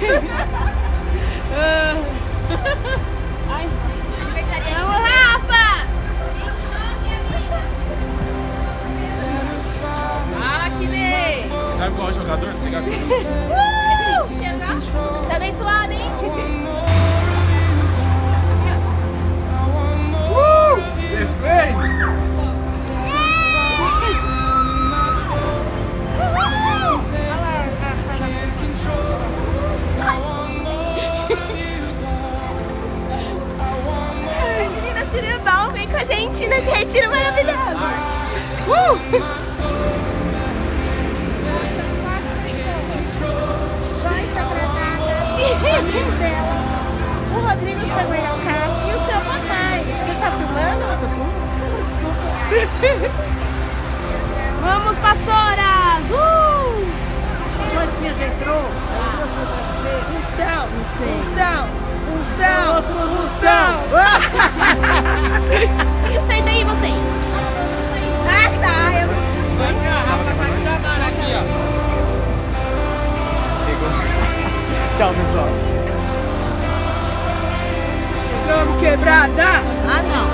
Ai. Vamos, Rafa! Fala, Kine! Sabe qual é o jogador? Pegar Tá abençoado, hein? Menina Cirebal, vem com a gente nesse retiro maravilhoso. Joyce atrasada. Amigo dela. O Rodrigo foi guardar o carro. E o seu papai. Você tá filmando? Desculpa. Vamos, pastoras! Joyce já entrou? Ela trouxe pra você? Unção. Outros unção. Sai daí, vocês! Ah, tá. Eu não sei. aqui, ó. Tchau, pessoal. Vamos, quebrada! Ah, não.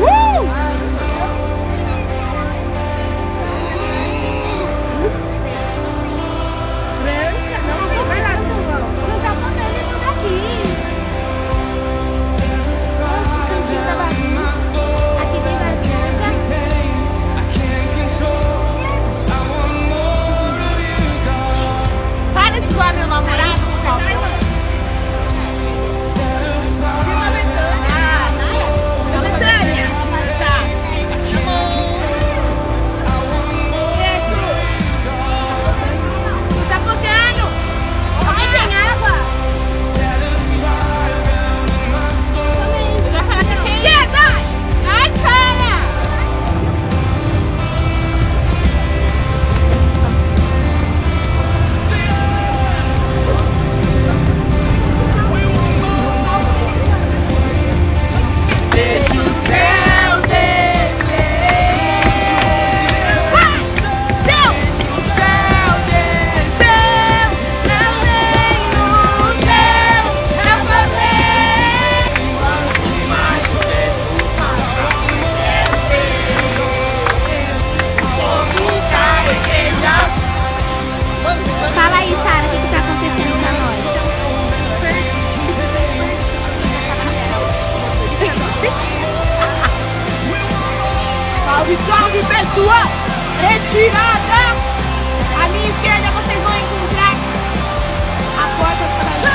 Branca. Não, vai lá no pulmão. Não tá faltando isso daqui. Sentindo a bagunça. Aqui tem garganta. Para de zoar meu namorado, por favor. Salve, pessoal! Retirada! À minha esquerda vocês vão encontrar a porta para lá.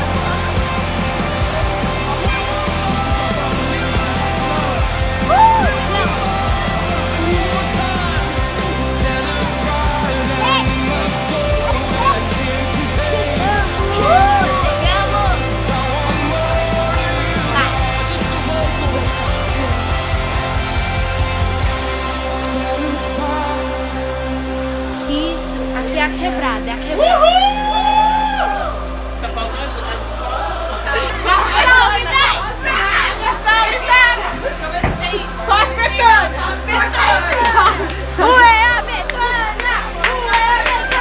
Aqui é a quebrada, é a quebrada. Só as betanas! Ué, a betana! Ué, a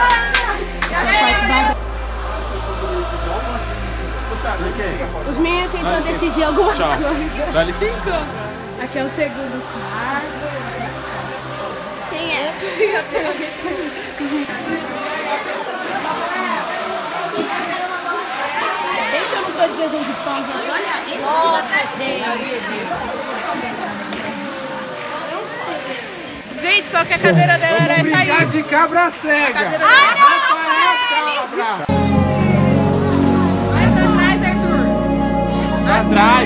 betana! Os meninos tentando decidir alguma coisa. Aqui é o segundo quarto. Quem é? Bem que eu não tô de jejum de pão, gente. Olha isso. Nossa, gente. Gente, só que a cadeira dela era essa aí. Vamos de cabra cega. Ai, não, Cabra. vai pra trás, Arthur. Pra trás.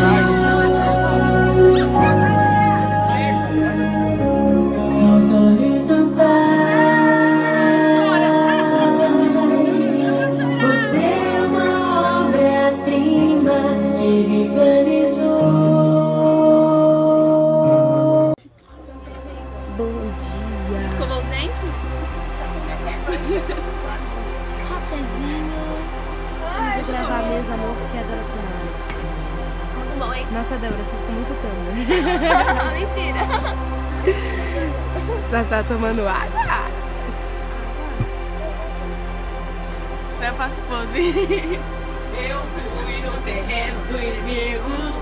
Escovou os dentes? Cafezinho. Vou gravar a mesa amor, porque a Débora tá na noite. Muito bom, hein? Nossa, Débora, você ficou muito tanga. Mentira. Tá tomando água? Até faço pose. Eu fui no terreno do inimigo.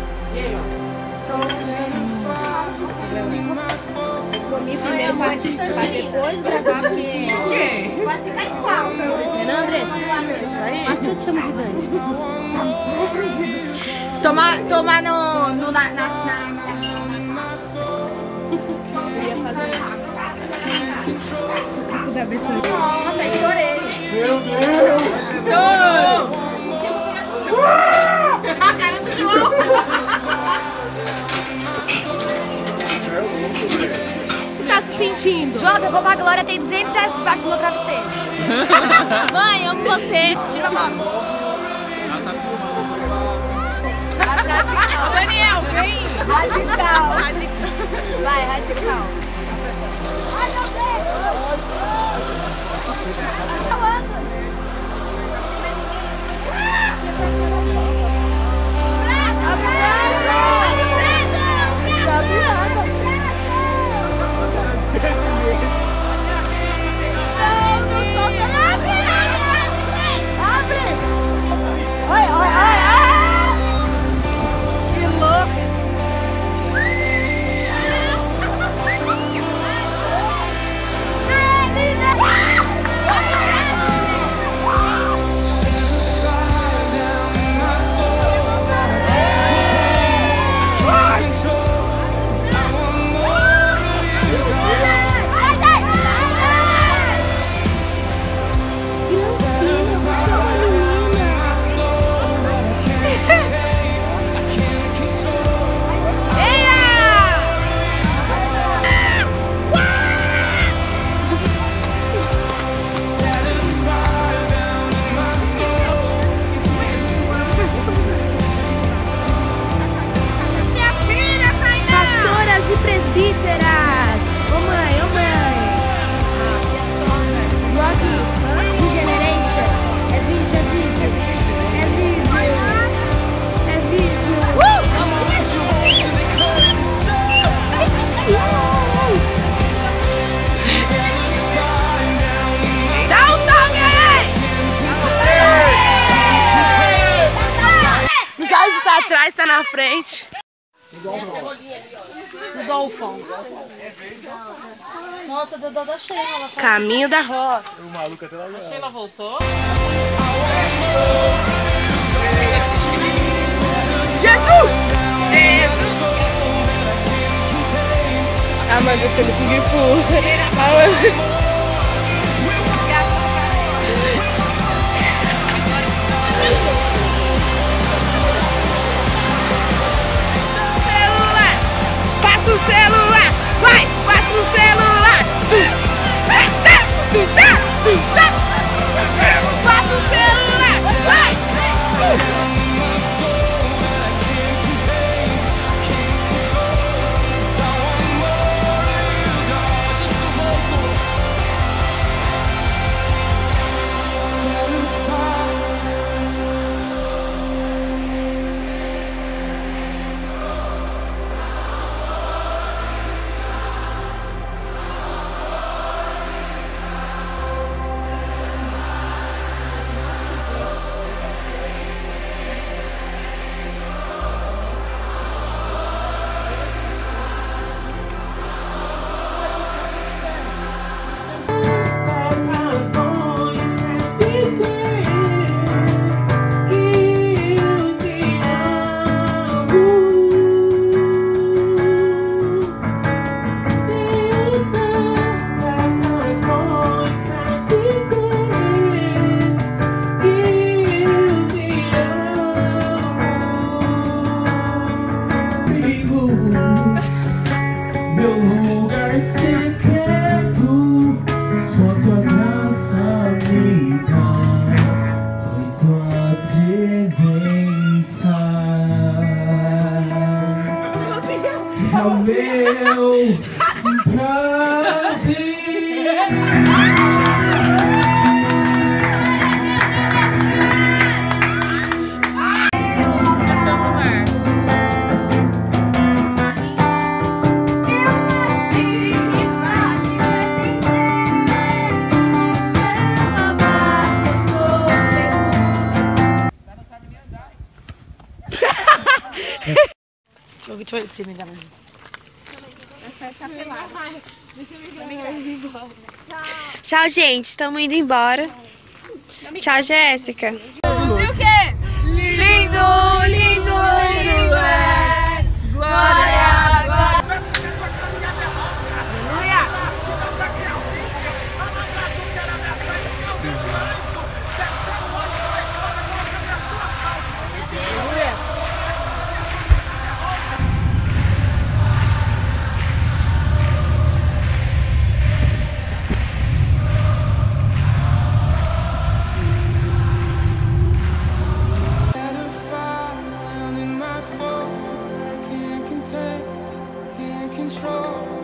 Comi primeiro pra depois gravar porque... Vai ficar em falta. Renan Andressa, isso aí? Mas que eu te chamo de Dani. Tomar no... Nossa, estourei. Meu Deus! A cara do João. Está se sentindo? João, se eu for pra Glória, tem 200 reais debaixo do meu travesseiro. Mãe, amo você. Tira a foto. Daniel, vem. Radical. Vai, radical. Ai, meu Deus. Atrás, tá na frente. O Golfão. Nossa, Dodô da Sheila. Caminho da roça. O maluco até lá. A Sheila voltou? Jesus! Ah, mas eu fui conseguir por... Passa o celular! Vai! Passa o celular! Passa o celular! Vai! Foi, primeira vez. Tchau, gente. Estamos indo embora. Tchau, Jéssica. E o quê? Lindo, lindo, lindo é. Glória, glória. Control